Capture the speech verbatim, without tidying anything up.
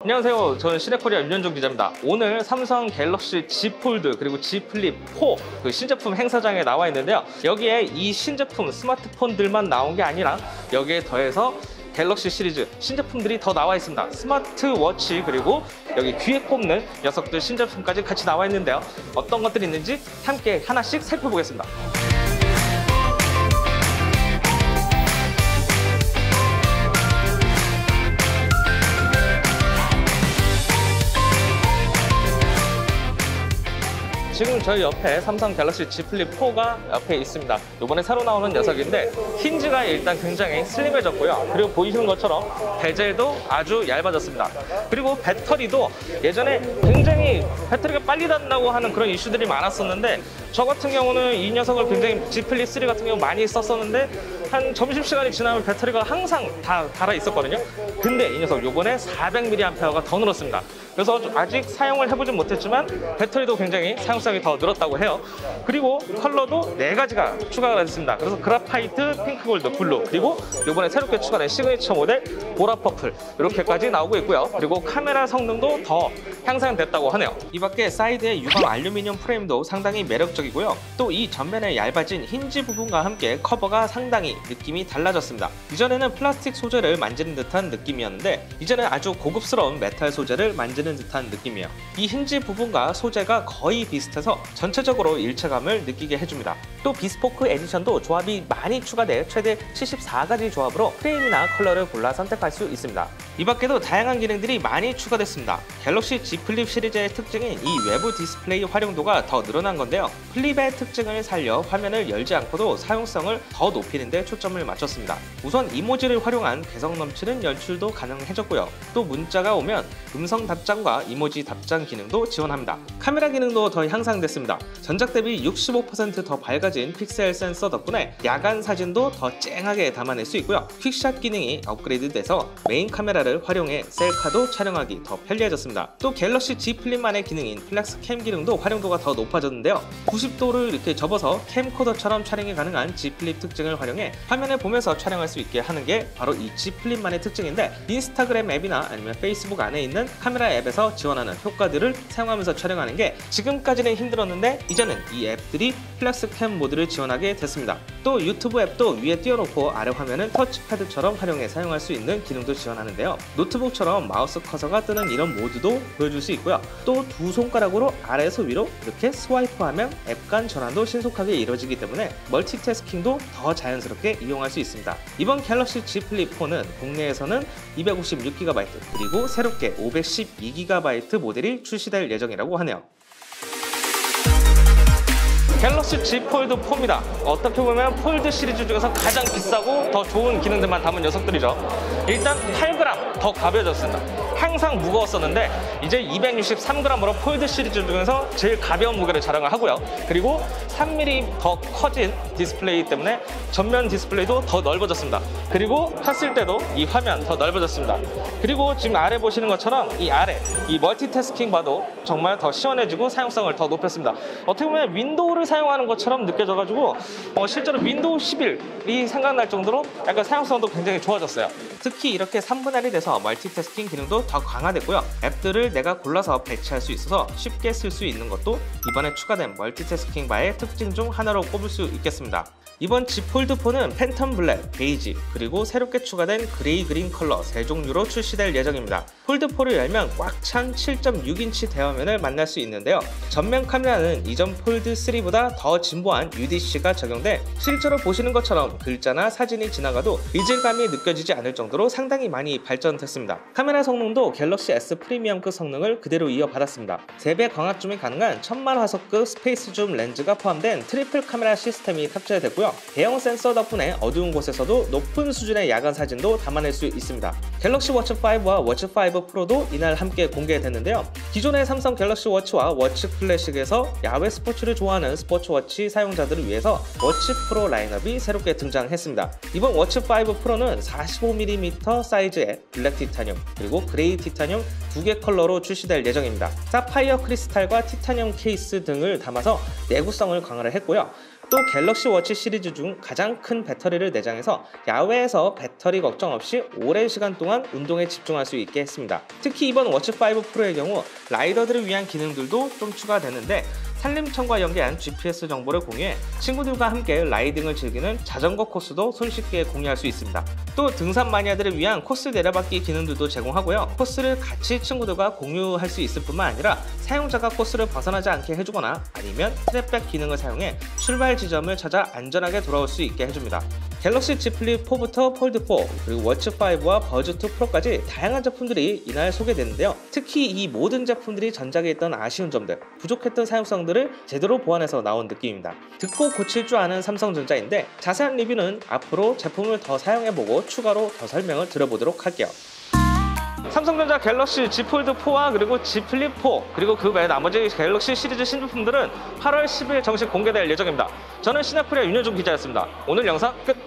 안녕하세요. 저는 시네코리아 윤현종 기자입니다. 오늘 삼성 갤럭시 Z 폴드 그리고 Z 플립 사 그 신제품 행사장에 나와 있는데요. 여기에 이 신제품 스마트폰들만 나온 게 아니라 여기에 더해서 갤럭시 시리즈 신제품들이 더 나와 있습니다. 스마트워치 그리고 여기 귀에 꼽는 녀석들 신제품까지 같이 나와 있는데요. 어떤 것들이 있는지 함께 하나씩 살펴보겠습니다. 지금 저희 옆에 삼성 갤럭시 Z 플립 사가 옆에 있습니다. 이번에 새로 나오는 녀석인데 힌지가 일단 굉장히 슬림해졌고요. 그리고 보이시는 것처럼 베젤도 아주 얇아졌습니다. 그리고 배터리도 예전에 굉장히 배터리가 빨리 닿는다고 하는 그런 이슈들이 많았었는데 저 같은 경우는 이 녀석을 굉장히 Z 플립 삼 같은 경우 많이 썼었는데 한 점심시간이 지나면 배터리가 항상 다 달아 있었거든요. 근데 이 녀석 요번에 사백 밀리앰페어가 더 늘었습니다. 그래서 아직 사용을 해보진 못했지만 배터리도 굉장히 사용성이 더 늘었다고 해요. 그리고 컬러도 네 가지가 추가가 됐습니다. 그래서 그라파이트, 핑크 골드, 블루, 그리고 이번에 새롭게 추가된 시그니처 모델 보라 퍼플 이렇게까지 나오고 있고요. 그리고 카메라 성능도 더 향상됐다고 하네요. 이 밖에 사이드의 유광 알루미늄 프레임도 상당히 매력적이고요. 또 이 전면에 얇아진 힌지 부분과 함께 커버가 상당히 느낌이 달라졌습니다. 이전에는 플라스틱 소재를 만지는 듯한 느낌이었는데 이제는 아주 고급스러운 메탈 소재를 만지는 듯한 느낌이에요. 이 힌지 부분과 소재가 거의 비슷해서 전체적으로 일체감을 느끼게 해줍니다. 또 비스포크 에디션도 조합이 많이 추가돼 최대 칠십사 가지 조합으로 프레임이나 컬러를 골라 선택할 수 있습니다. 이 밖에도 다양한 기능들이 많이 추가됐습니다. 갤럭시 Z 플립 시리즈의 특징인 이 외부 디스플레이 활용도가 더 늘어난 건데요. 플립의 특징을 살려 화면을 열지 않고도 사용성을 더 높이는 데 초점을 맞췄습니다. 우선 이모지를 활용한 개성 넘치는 연출도 가능해졌고요. 또 문자가 오면 음성 답장과 이모지 답장 기능도 지원합니다. 카메라 기능도 더 향상됐습니다. 전작 대비 육십오 퍼센트 더 밝아진 픽셀 센서 덕분에 야간 사진도 더 쨍하게 담아낼 수 있고요. 퀵샷 기능이 업그레이드돼서 메인 카메라를 활용해 셀카도 촬영하기 더 편리해졌습니다. 또 갤럭시 Z 플립만의 기능인 플렉스 캠 기능도 활용도가 더 높아졌는데요. 구십 도를 이렇게 접어서 캠코더처럼 촬영이 가능한 Z 플립 특징을 활용해 화면을 보면서 촬영할 수 있게 하는 게 바로 이 Z 플립만의 특징인데 인스타그램 앱이나 아니면 페이스북 안에 있는 카메라 앱에서 지원하는 효과들을 사용하면서 촬영하는 게 지금까지는 힘들었는데 이제는 이 앱들이 플렉스 캠 모드를 지원하게 됐습니다. 또 유튜브 앱도 위에 띄워놓고 아래 화면은 터치패드처럼 활용해 사용할 수 있는 기능도 지원하는데요. 노트북처럼 마우스 커서가 뜨는 이런 모드도 보여줄 수 있고요. 또 두 손가락으로 아래에서 위로 이렇게 스와이프하면 앱 간 전환도 신속하게 이루어지기 때문에 멀티태스킹도 더 자연스럽게 이용할 수 있습니다. 이번 갤럭시 Z 플립 사는 국내에서는 이백오십육 기가바이트 그리고 새롭게 오백십이 기가바이트 모델이 출시될 예정이라고 하네요. 갤럭시 Z 폴드 사입니다. 어떻게 보면 폴드 시리즈 중에서 가장 비싸고 더 좋은 기능들만 담은 녀석들이죠. 일단 팔 그램 더 가벼워졌습니다. 항상 무거웠었는데 이제 이백육십삼 그램으로 폴드 시리즈 중에서 제일 가벼운 무게를 자랑을 하고요. 그리고 삼 밀리미터 더 커진 디스플레이 때문에 전면 디스플레이도 더 넓어졌습니다. 그리고 탔을 때도 이 화면 더 넓어졌습니다. 그리고 지금 아래 보시는 것처럼 이 아래 이 멀티태스킹 봐도 정말 더 시원해지고 사용성을 더 높였습니다. 어떻게 보면 윈도우를 사용하는 것처럼 느껴져가지고 어, 실제로 윈도우 십일이 생각날 정도로 약간 사용성도 굉장히 좋아졌어요. 특히 이렇게 삼 분할이 돼서 멀티태스킹 기능도 더 강화됐고요. 앱들을 내가 골라서 배치할 수 있어서 쉽게 쓸 수 있는 것도 이번에 추가된 멀티태스킹 바의 특징 중 하나로 꼽을 수 있겠습니다. 이번 Z 폴드 사는 팬텀 블랙, 베이지, 그리고 새롭게 추가된 그레이 그린 컬러 세 종류로 출시될 예정입니다. 폴드 사를 열면 꽉 찬 칠 점 육 인치 대화면을 만날 수 있는데요. 전면 카메라는 이전 폴드 삼보다 더 진보한 유디씨가 적용돼 실제로 보시는 것처럼 글자나 사진이 지나가도 이질감이 느껴지지 않을 정도로 상당히 많이 발전됐습니다. 카메라 성능도 갤럭시 S 프리미엄급 성능을 그대로 이어받았습니다. 세 배 광학줌이 가능한 천만 화소급 스페이스 줌 렌즈가 포함된 트리플 카메라 시스템이 탑재됐고요. 대형 센서 덕분에 어두운 곳에서도 높은 수준의 야간 사진도 담아낼 수 있습니다. 갤럭시 워치 파이브와 워치 파이브 프로도 이날 함께 공개됐는데요. 기존의 삼성 갤럭시 워치와 워치 클래식에서 야외 스포츠를 좋아하는 스포츠워치 사용자들을 위해서 워치 프로 라인업이 새롭게 등장했습니다. 이번 워치 파이브 프로는 사십오 밀리미터 사이즈의 블랙 티타늄 그리고 그레이 티타늄 두 개 컬러로 출시될 예정입니다. 사파이어 크리스탈과 티타늄 케이스 등을 담아서 내구성을 강화를 했고요. 또 갤럭시 워치 시리즈 중 가장 큰 배터리를 내장해서 야외에서 배터리 걱정 없이 오랜 시간 동안 운동에 집중할 수 있게 했습니다. 특히 이번 워치 파이브 프로의 경우 라이더들을 위한 기능들도 좀 추가되는데 산림청과 연계한 지피에스 정보를 공유해 친구들과 함께 라이딩을 즐기는 자전거 코스도 손쉽게 공유할 수 있습니다. 또 등산 마니아들을 위한 코스 내려받기 기능들도 제공하고요. 코스를 같이 친구들과 공유할 수 있을 뿐만 아니라 사용자가 코스를 벗어나지 않게 해주거나 아니면 트랩백 기능을 사용해 출발 지점을 찾아 안전하게 돌아올 수 있게 해줍니다. 갤럭시 Z 플립 포부터 폴드 포, 그리고 워치 파이브와 버즈 투 프로까지 다양한 제품들이 이날 소개됐는데요. 특히 이 모든 제품들이 전작에 있던 아쉬운 점들, 부족했던 사용성들을 제대로 보완해서 나온 느낌입니다. 듣고 고칠 줄 아는 삼성전자인데 자세한 리뷰는 앞으로 제품을 더 사용해보고 추가로 더 설명을 드려보도록 할게요. 삼성전자 갤럭시 Z 폴드 포와 그리고 Z 플립 포, 그리고 그 외 나머지 갤럭시 시리즈 신제품들은 팔월 십일 정식 공개될 예정입니다. 저는 시네프리아 윤여준 기자였습니다. 오늘 영상 끝!